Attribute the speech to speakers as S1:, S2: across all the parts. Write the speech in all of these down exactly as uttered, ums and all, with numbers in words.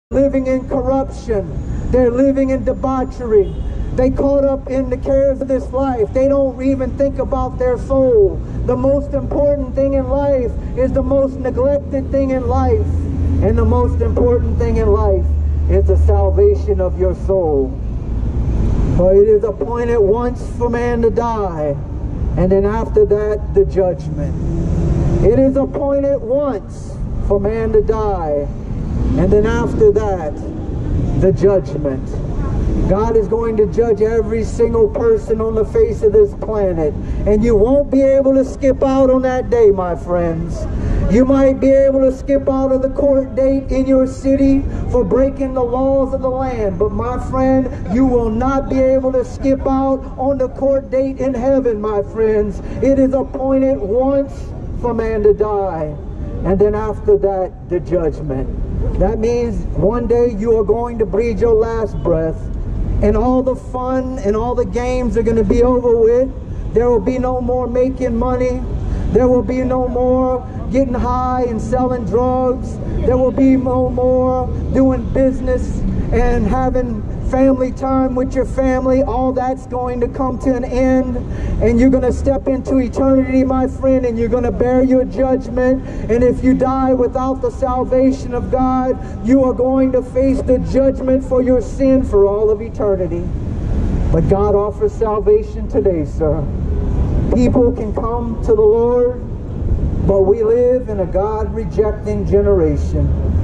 S1: living in corruption. They're living in debauchery. They caught up in the cares of this life. They don't even think about their soul. The most important thing in life is the most neglected thing in life. And the most important thing in life is the salvation of your soul. For it is appointed once for man to die, and then after that, the judgment. It is appointed once for man to die, and then after that, the judgment. God is going to judge every single person on the face of this planet. And you won't be able to skip out on that day, my friends. You might be able to skip out of the court date in your city for breaking the laws of the land. But my friend, you will not be able to skip out on the court date in heaven, my friends. It is appointed once for man to die. And then after that, the judgment. That means one day you are going to breathe your last breath, and all the fun and all the games are going to be over with. There will be no more making money. There will be no more getting high and selling drugs. There will be no more doing business and having family time with your family. All that's going to come to an end, and you're going to step into eternity, my friend, and you're going to bear your judgment. And if you die without the salvation of God, you are going to face the judgment for your sin for all of eternity. But God offers salvation today, sir. People can come to the Lord, but we live in a God-rejecting generation.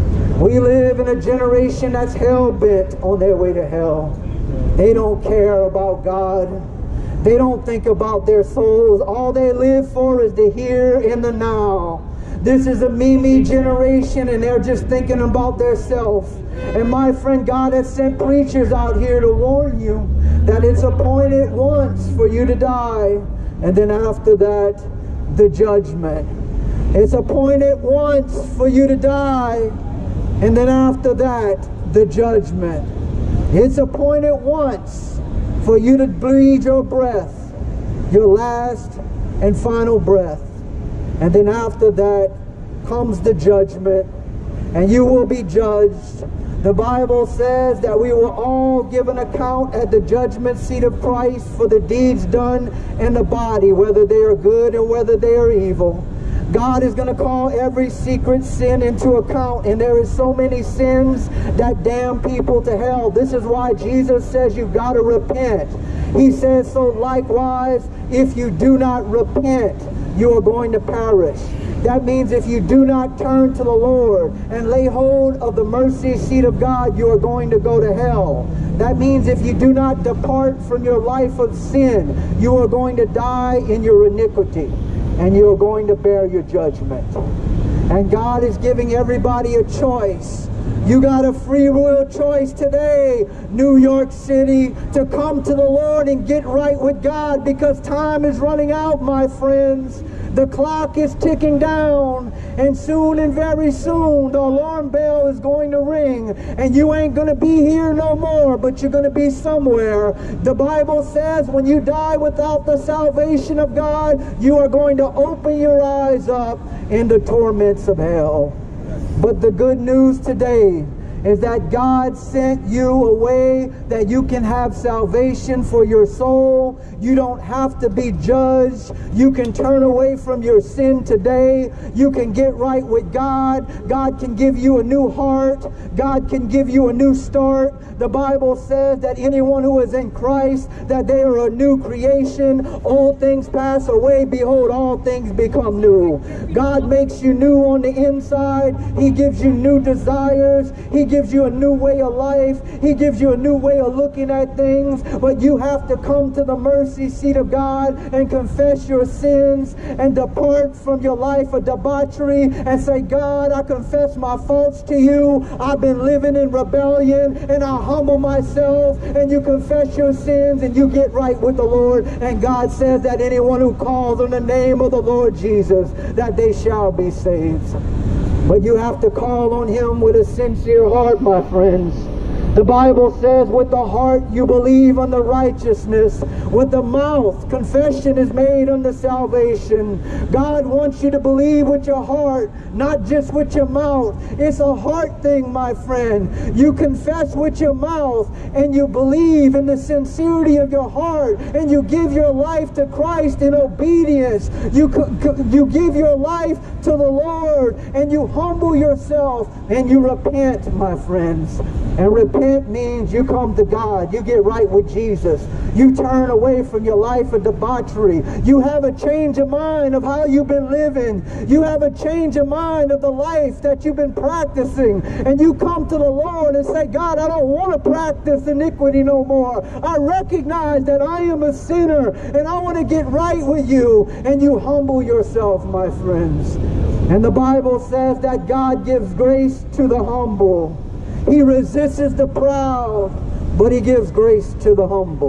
S1: We live in a generation that's hell-bent on their way to hell. They don't care about God. They don't think about their souls. All they live for is the here and the now. This is a me-me generation, and they're just thinking about their self. And my friend, God has sent preachers out here to warn you that it's appointed once for you to die, and then after that, the judgment. It's appointed once for you to die, and then after that, the judgment. It's appointed once for you to breathe your breath, your last and final breath. And then after that comes the judgment, and you will be judged. The Bible says that we will all give an account at the judgment seat of Christ for the deeds done in the body, whether they are good or whether they are evil. God is going to call every secret sin into account, and there is so many sins that damn people to hell. This is why Jesus says you've got to repent. He says, so likewise, if you do not repent, you are going to perish. That means if you do not turn to the Lord and lay hold of the mercy seat of God, you are going to go to hell. That means if you do not depart from your life of sin, you are going to die in your iniquity, and you are going to bear your judgment. And God is giving everybody a choice. You got a free will choice today, New York City, to come to the Lord and get right with God, because time is running out, my friends. The clock is ticking down, and soon and very soon the alarm bell is going to ring, and you ain't going to be here no more, but you're going to be somewhere. The Bible says when you die without the salvation of God, you are going to open your eyes up in the torments of hell. But the good news today is that God sent you a way that you can have salvation for your soul. You don't have to be judged. You can turn away from your sin today. You can get right with God. God can give you a new heart. God can give you a new start. The Bible says that anyone who is in Christ, that they are a new creation. Old things pass away. Behold, all things become new. God makes you new on the inside. He gives you new desires. He gives you a new way of life. He gives you a new way of looking at things. But you have to come to the mercy seat of God and confess your sins and depart from your life of debauchery and say, God, I confess my faults to you. I've been living in rebellion, and I humble myself. And you confess your sins and you get right with the Lord. And God says that anyone who calls on the name of the Lord Jesus, that they shall be saved. But you have to call on Him with a sincere heart, my friends. The Bible says, with the heart you believe unto righteousness, with the mouth confession is made unto salvation. God wants you to believe with your heart, not just with your mouth. It's a heart thing, my friend. You confess with your mouth, and you believe in the sincerity of your heart, and you give your life to Christ in obedience. You, you give your life to the Lord, and you humble yourself, and you repent, my friends. And repent means you come to God. You get right with Jesus. You turn away from your life of debauchery. You have a change of mind of how you've been living. You have a change of mind of the life that you've been practicing. And you come to the Lord and say, God, I don't want to practice iniquity no more. I recognize that I am a sinner and I want to get right with you. And you humble yourself, my friends. And the Bible says that God gives grace to the humble. He resists the proud, but he gives grace to the humble.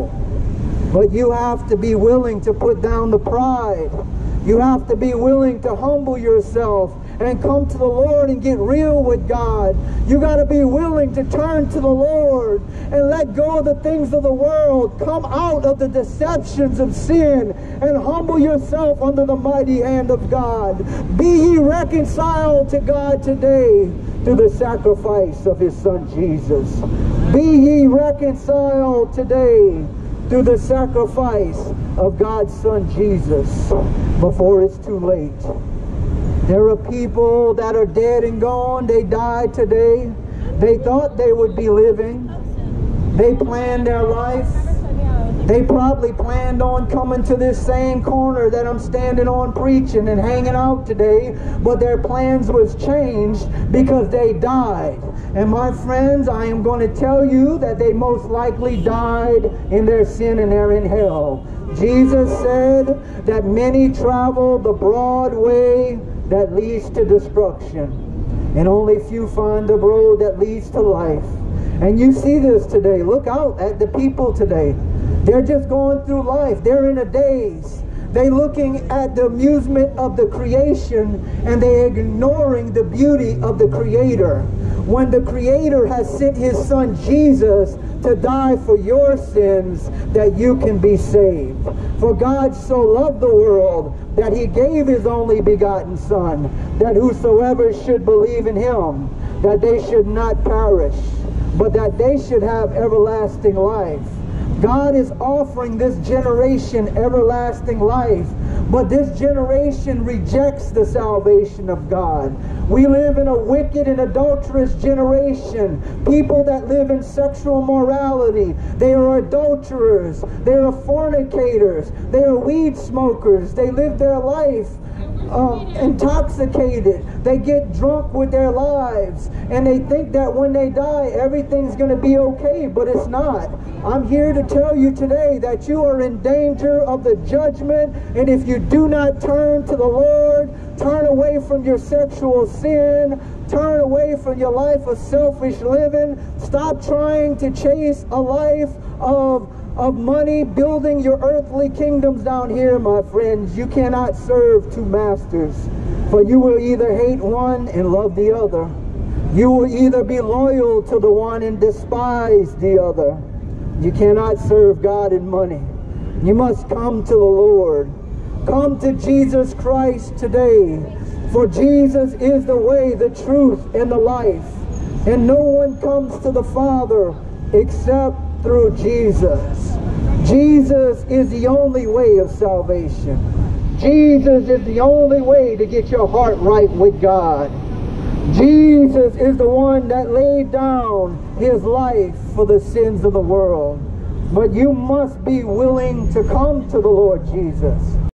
S1: But you have to be willing to put down the pride. You have to be willing to humble yourself and come to the Lord and get real with God. You got to be willing to turn to the Lord and let go of the things of the world. Come out of the deceptions of sin and humble yourself under the mighty hand of God. Be ye reconciled to God today through the sacrifice of his Son Jesus. Be ye reconciled today through the sacrifice of God's Son Jesus before it's too late. There are people that are dead and gone. They died today. They thought they would be living. They planned their life. They probably planned on coming to this same corner that I'm standing on preaching and hanging out today, but their plans was changed because they died. And my friends, I am going to tell you that they most likely died in their sin and they're in hell. Jesus said that many travel the broad way that leads to destruction, and only few find the road that leads to life. And you see this today. Look out at the people today. They're just going through life. They're in a daze. They're looking at the amusement of the creation and they're ignoring the beauty of the Creator. When the Creator has sent his Son Jesus to die for your sins that you can be saved. For God so loved the world that he gave his only begotten Son, that whosoever should believe in him, that they should not perish, but that they should have everlasting life. God is offering this generation everlasting life, but this generation rejects the salvation of God. We live in a wicked and adulterous generation. People that live in sexual morality. They are adulterers. They are fornicators. They are weed smokers. They live their life Um, intoxicated. They get drunk with their lives and they think that when they die everything's going to be okay, but it's not. I'm here to tell you today that you are in danger of the judgment, and if you do not turn to the Lord, turn away from your sexual sin, turn away from your life of selfish living, stop trying to chase a life of of money, building your earthly kingdoms down here, my friends. You cannot serve two masters, for you will either hate one and love the other. You will either be loyal to the one and despise the other. You cannot serve God and money. You must come to the Lord. Come to Jesus Christ today, for Jesus is the way, the truth, and the life. And no one comes to the Father except through Jesus. Jesus is the only way of salvation. Jesus is the only way to get your heart right with God. Jesus is the one that laid down his life for the sins of the world. But you must be willing to come to the Lord Jesus.